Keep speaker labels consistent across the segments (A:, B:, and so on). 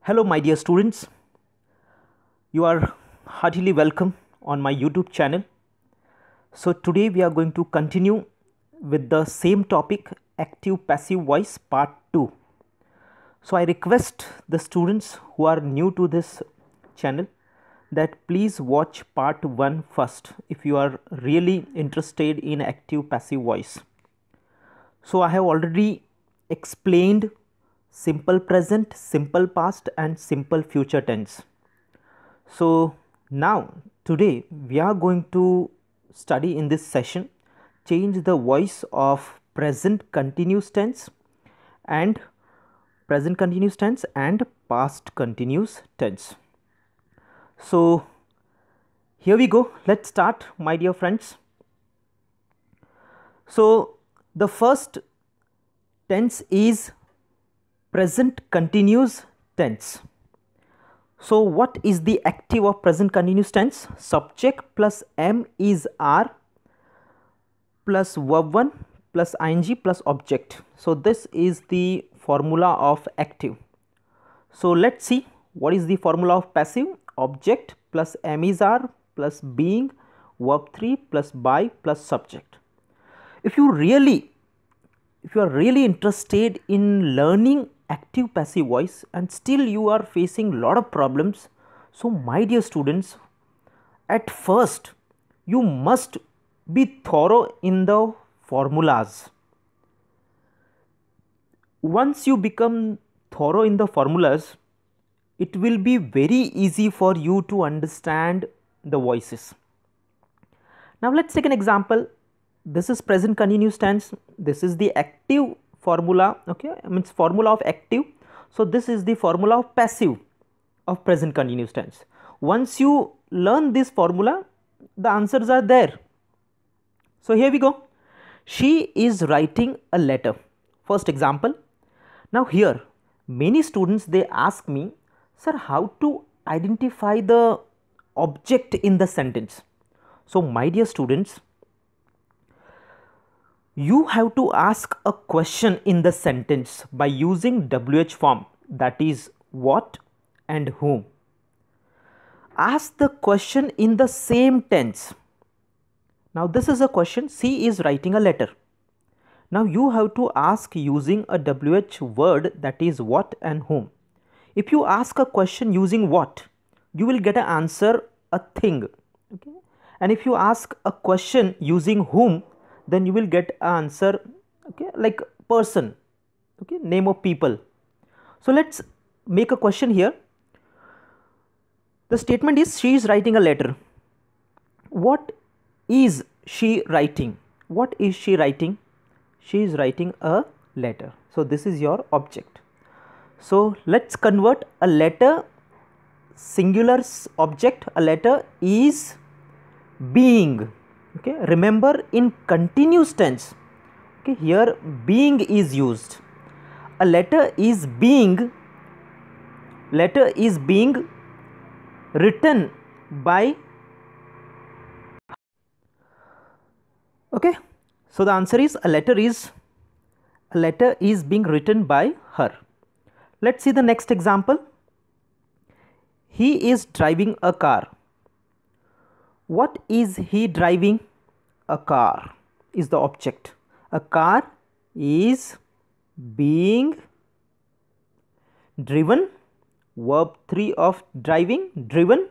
A: Hello, my dear students. You are heartily welcome on my YouTube channel. So, today we are going to continue with the same topic, active passive voice part 2. So, I request the students who are new to this channel that please watch part 1 first if you are really interested in active passive voice. So, I have already explained simple present, simple past and simple future tense. So now today we are going to study in this session change the voice of present continuous tense and past continuous tense. So here we go. Let's start, my dear friends. So the first tense is present continuous tense. So what is the active of present continuous tense? Subject plus am is are plus verb 1 plus ing plus object. So this is the formula of active. So let's see what is the formula of passive. Object plus am is are plus being verb 3 plus by plus subject. If you are really interested in learning active passive voice and still you are facing lot of problems, so my dear students, at first you must be thorough in the formulas. Once you become thorough in the formulas, it will be very easy for you to understand the voices. Now let's take an example. This is present continuous tense. This is the active formula, okay, means formula of active. So this is the formula of passive of present continuous tense. Once you learn this formula, the answers are there. So here we go. She is writing a letter. First example. Now here many students, they ask me, sir, how to identify the object in the sentence? So my dear students, you have to ask a question in the sentence by using WH form, that is what and whom. Ask the question in the same tense. Now this is a question. She is writing a letter. Now you have to ask using a WH word, that is what and whom. If you ask a question using what, you will get an answer, a thing, okay? And if you ask a question using whom, then you will get an answer, okay, like person, okay, name of people. So let's make a question here. The statement is she is writing a letter. What is she writing? What is she writing? She is writing a letter. So this is your object. So let's convert a letter, singular object, a letter is being. Okay, remember in continuous tense, okay, here being is used. A letter is being written by, okay, so the answer is a letter is being written by her. Let's see the next example. He is driving a car. What is he driving? A car is the object. A car is being driven, verb 3 of driving, driven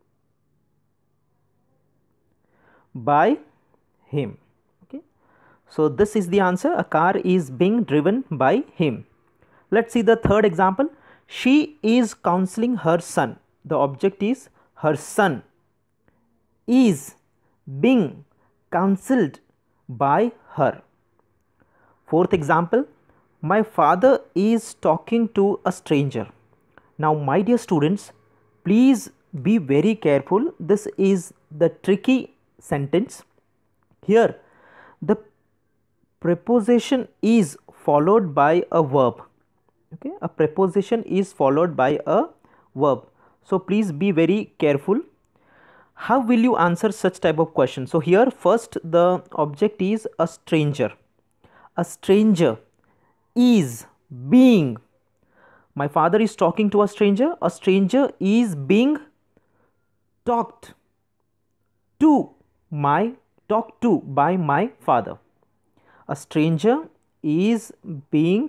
A: by him. Okay, so this is the answer. A car is being driven by him. Let's see the third example. She is counseling her son. The object is her son is being counseled by her. Fourth example, my father is talking to a stranger. Now my dear students, please be very careful. This is the tricky sentence. Here the preposition is followed by a verb. Okay, a preposition is followed by a verb. So please be very careful. How will you answer such type of question? So here first the object is a stranger. A stranger is being My father is talking to a stranger. A stranger is being talked to talked to by my father. A stranger is being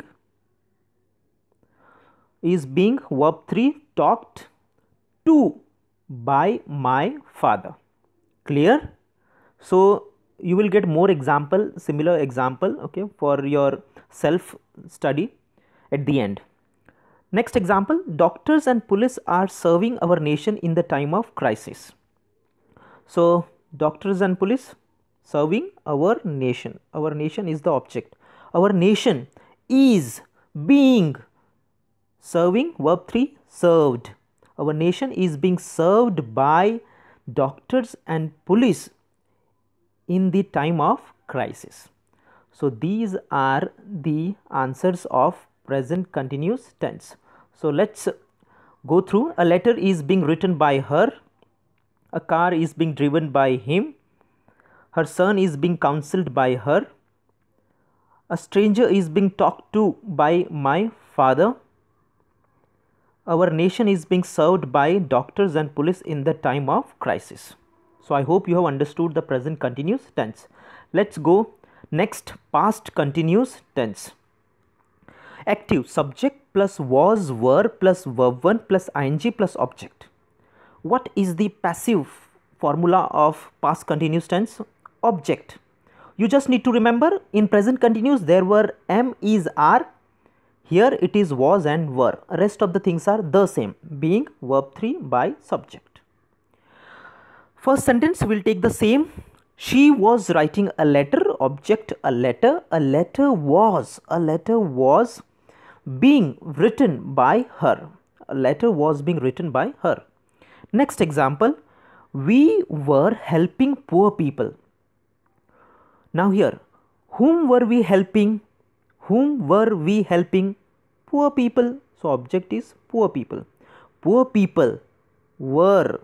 A: verb 3 talked to by my father. Clear? So you will get more example, similar example, okay, for your self study at the end. Next example, doctors and police are serving our nation in the time of crisis. So doctors and police serving our nation. Our nation is the object. Our nation is being serving verb 3 served. Our nation is being served by doctors and police in the time of crisis. So these are the answers of present continuous tense. So let's go through. A letter is being written by her. A car is being driven by him. Her son is being counseled by her. A stranger is being talked to by my father. Our nation is being served by doctors and police in the time of crisis. So I hope you have understood the present continuous tense. Let's go next, past continuous tense. Active, subject plus was, were plus verb 1 plus ing plus object. What is the passive formula of past continuous tense? Object. You just need to remember, in present continuous there were am, is, are. Here it is was and were. Rest of the things are the same, being verb 3 by subject. First sentence will take the same. She was writing a letter, object a letter was being written by her. A letter was being written by her. Next example, we were helping poor people. Now here, whom were we helping? Whom were we helping? Poor people. So object is poor people. Poor people were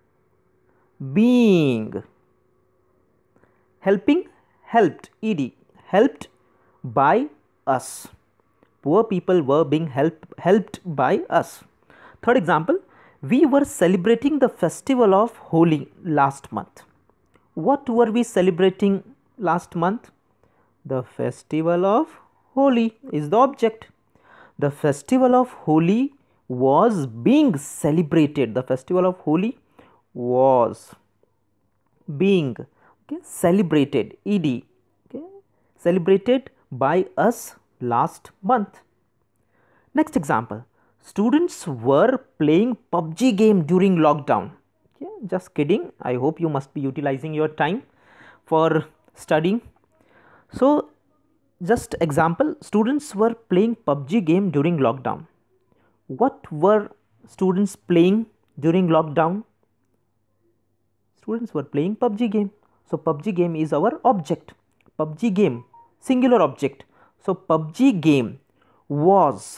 A: being helping, helped, ed, helped by us. Poor people were being helped by us. Third example, we were celebrating the festival of Holi last month. What were we celebrating last month? The festival of Holi is the object. The festival of Holi was being celebrated. The festival of Holi was being celebrated, ed, celebrated by us last month. Next example, students were playing PUBG game during lockdown. Just kidding. I hope you must be utilizing your time for studying. So just example, students were playing PUBG game during lockdown. What were students playing during lockdown? Students were playing PUBG game. So PUBG game is our object. PUBG game, singular object. So PUBG game was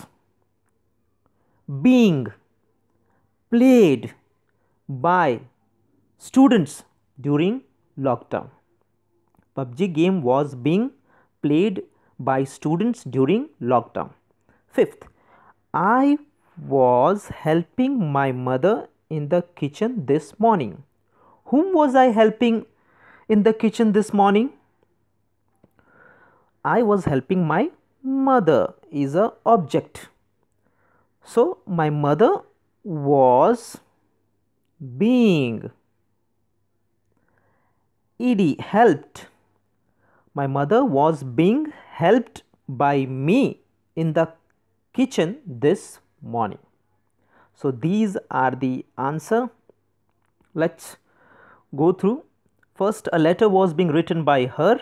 A: being played by students during lockdown. PUBG game was being played by students during lockdown. Fifth, I was helping my mother in the kitchen this morning. Whom was I helping in the kitchen this morning? I was helping my mother is a object. So my mother was being ed, helped. My mother was being helped by me in the kitchen this morning. So these are the answer. Let's go through. First, a letter was being written by her.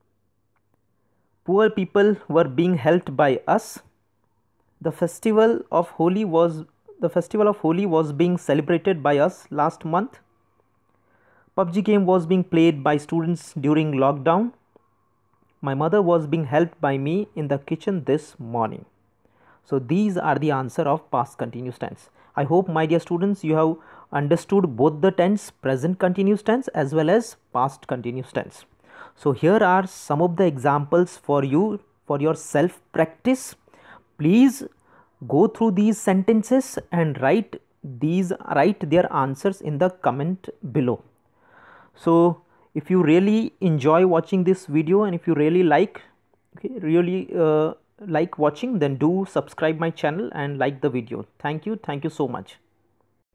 A: Poor people were being helped by us. The festival of Holi was being celebrated by us last month. PUBG game was being played by students during lockdown. My mother was being helped by me in the kitchen this morning. So these are the answer of past continuous tense. I hope, my dear students, you have understood both the tense, present continuous tense as well as past continuous tense. So here are some of the examples for you for your self practice. Please go through these sentences and write their answers in the comment below. So if you really enjoy watching this video, and if you really like like watching, then do subscribe my channel and like the video. Thank you so much.